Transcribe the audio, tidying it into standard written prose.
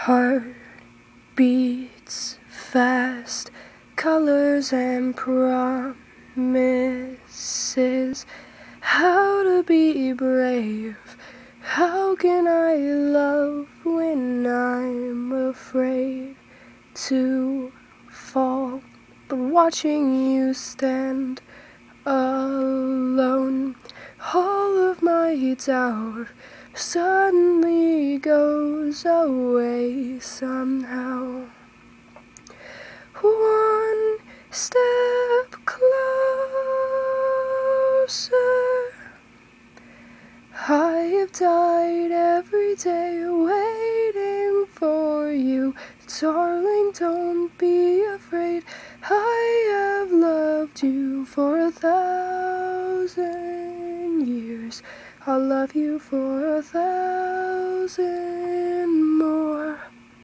Heart beats fast, colors and promises. How to be brave? How can I love when I'm afraid to fall? But watching you stand alone, all of my doubt suddenly goes away somehow. One step closer. I have died every day waiting for you. Darling, don't be afraid. I have loved you for 1,000 years. I'll love you for 1,000